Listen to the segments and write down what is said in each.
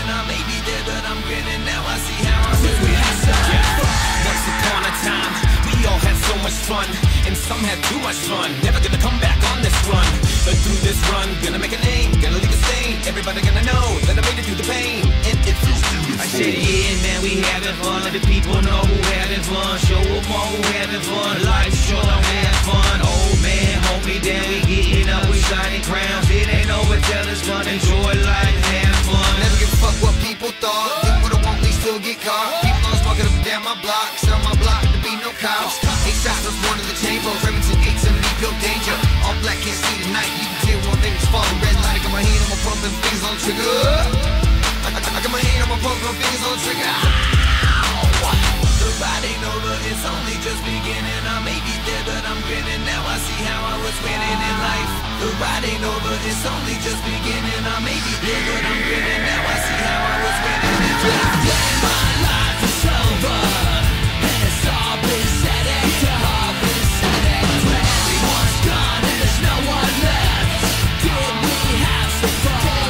beginning, I may be dead, but I'm grinning. Now I see how I was winning. Once upon a time, we all had so much fun, and some had too much fun. Never gonna come back on this run, but through this run, gonna make a name, gonna leave a stain. Everybody gonna know that I made it through the pain, and it feels beautiful. I said, yeah, man, we having fun. Let the people know who having fun. Show them all who having fun. Life sure don't have fun. Old man, hold me down. We getting up, we shining crowns. It ain't over till it's fun. Enjoy life, have fun. Never give a fuck what people thought. Do what I want, we still get caught. People always walking up and down my block. Sell my block to be no cops. 8 shots was one of the chamber. Remington 870, pure danger. All black, can't see the night. You can tell one niggas falling. Red light, I got my hand on my pump and fingers on the trigger. I got my hand on my pump and fingers on the trigger. The ride ain't over, it's only just beginning. I may be dead, but I'm grinning. Now I see how I was winning in life. The ride ain't over, it's only just beginning. I may be dead, but I'm grinning. Now I see how I was winning in life. When my life is over, and it's all been said and done, when everyone's gone and there's no one left, did we have some fun?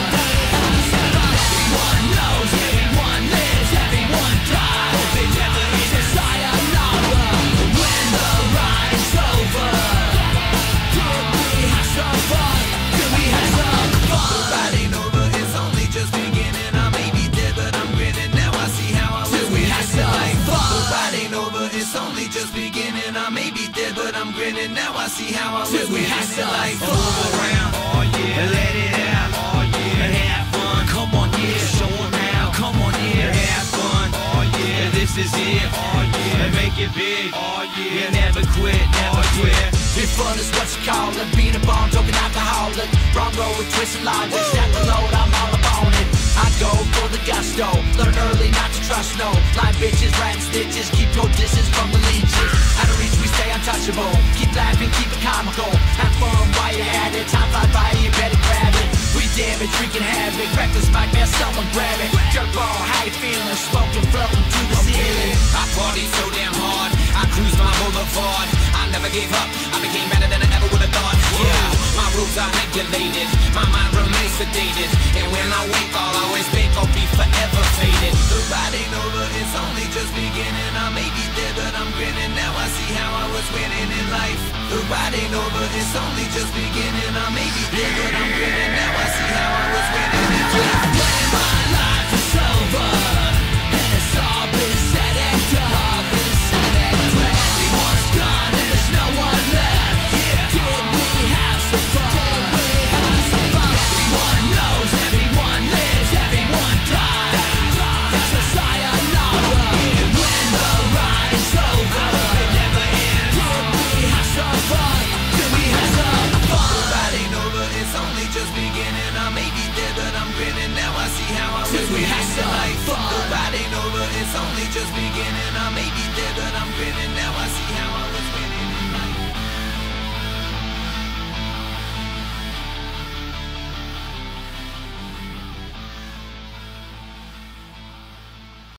Everyone knows, everyone lives, everyone dies. Hope it never is a sayonara. When the ride's over, did we have some fun? Did we have some fun? The ride ain't over, it's only just beginning. I may be dead, but I'm grinning. Now I see how I was winning in life. The ride ain't over, it's only just beginning. I may be dead, but I'm grinning. Now I see how I was winning in life. Move around, oh yeah, Let it out, oh yeah, have fun. come on, yeah, Show 'em now, come on, yeah, have fun. oh yeah, This is it, oh yeah, make it big. oh yeah, Never quit, never quit. Be fun is what you call it. Being a bomb, token alcoholic. Wrong road with twisted logic. Stack the load, I'm all up on it. I go for the gusto. Learn early not to trust no line bitches, rat stitches. Keep your distance from the leeches. Out of reach, we stay untouchable. Keep laughing, keep it comical. Have fun while you're at it. Time fly by, you better grab it. We damage, wreaking havoc. Reckless mic, man, someone grab it. Jerk ball, how you feeling? Smoking, floating to the ceiling. I party so damn hard, I cruise my boulevard. I never gave up, I became better than I ever would have thought. Yeah, my rules are regulated, my mind remains sedated, and when I wake, I'll always think I'll be forever faded. The ride ain't over, it's only just beginning. I may be dead, but I'm grinning. Now I see how I was winning in life. The ride ain't over, it's only just beginning. I may be dead, but I'm grinning. Now I see how I was winning in life. When my life is over, and it's all been said and done, when everyone's gone and there's no one left, did we have some fun? Everyone knows, everyone lives, everyone dies. That's a sayonara. When the ride's over, it never ends. Did we have some fun? Did we have some fun? The ride ain't over, it's only just beginning. I may be dead, but I'm grinning. Now I see how I was Did we winning have in some life. fun? The ride ain't over, it's only just beginning. I may be dead, but I'm grinning. Now I see how